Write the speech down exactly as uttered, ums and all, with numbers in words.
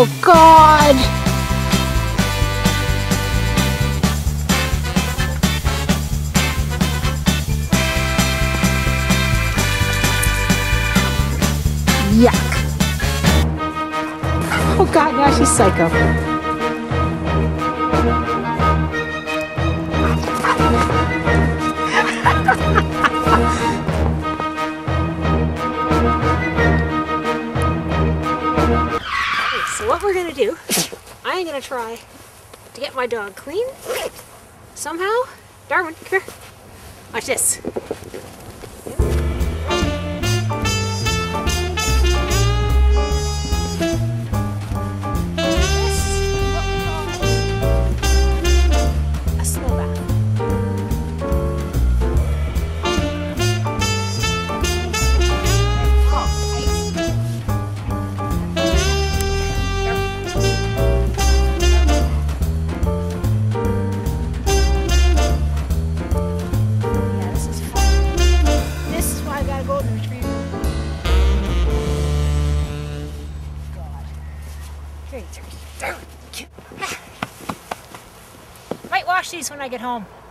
Oh God! Yuck! Oh God, now she's psycho. So what we're gonna do, I am gonna try to get my dog clean somehow. Darwin, come here. Watch this. A slow bath. Might wash these when I get home.